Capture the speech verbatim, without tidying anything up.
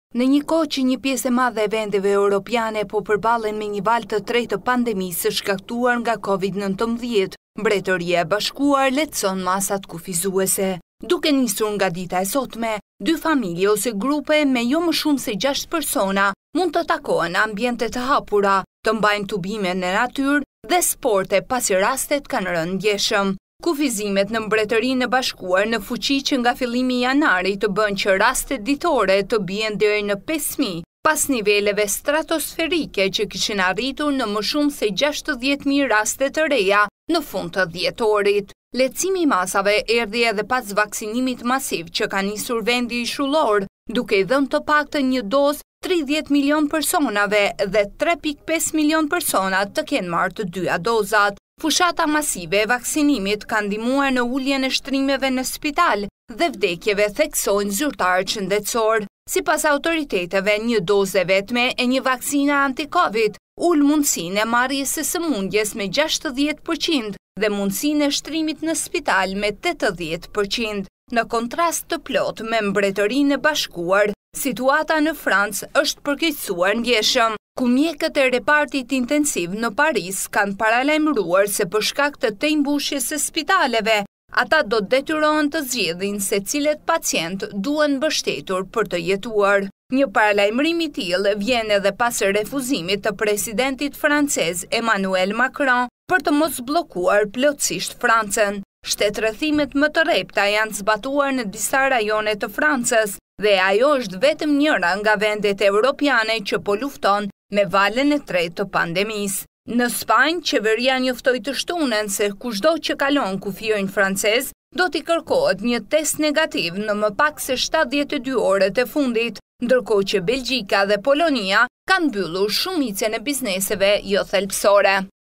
Në një kohë që një pjesë e madhe e vendeve europiane po përballen me një valë të tretë të pandemisë së shkaktuar nga COVID nineteen, Mbretëria e Bashkuar lehtëson masat kufizuese. Duke nisur nga dita e sotme, dy familje ose grupe me jo më shumë se gjashtë persona mund të takohen në ambiente të hapura, të mbajnë tubime në natyrë dhe sporte pasi rastet kanë rënë ndjeshëm. Kufizimet në Mbretërinë e Bashkuar në fuqi që nga fillimi i janarit të bën që rastet ditore të bien deri në pesë mijë, pas niveleve stratosferike që kishin arritur në më shumë se gjashtëdhjetë mijë raste të reja në fund të dhjetorit. Lehtësimi i masave erdhi edhe pas vaksinimit masiv që ka nisur vendi ishullor, duke i dhënë të paktën një dozë tridhjetë milion personave dhe tre pikë pesë milion persona të kenë marrë të dyja dozat. Fushata masive e vaksinimit ka ndihmuar në uljen e shtrimeve në spital dhe vdekjeve, theksojnë zyrtarët shëndetësor. Sipas autoriteteve, një dozë vetme e një vaksina anti-Covid ul mundësinë e marrjes së sëmundjes me gjashtëdhjetë përqind dhe mundësinë e shtrimit në spital me tetëdhjetë përqind. Në kontrast të plot me Mbretërinë e Bashkuar, situata në Francë është përkeqësuar ndjeshëm, ku mjekët e repartit intensiv në Paris kanë paralajmëruar se për shkak të tej mbushjes së spitaleve, ata do të detyrohen të zgjedhin se cilët pacient duhen mbështetur për të jetuar. Një paralajmërim i tillë vjen edhe pas refuzimit të presidentit francez Emmanuel Macron për të mos bllokuar plotësisht Francën. Shtetërrëthimet më të rrepta janë zbatuar në disa rajone të Francës dhe ajo është vetëm njëra nga vendet europiane që po lufton me valën e tretë të pandemisë. Në Spanjë, qeveria njoftoi të shtunën se kushdo që kalon kufirin francez do t'i kërkohet një test negativ në më pak se shtatëdhjetë e dy orët e fundit, ndërkohë që Belgjika dhe Polonia kanë mbyllur shumicën e bizneseve jo thelbësore.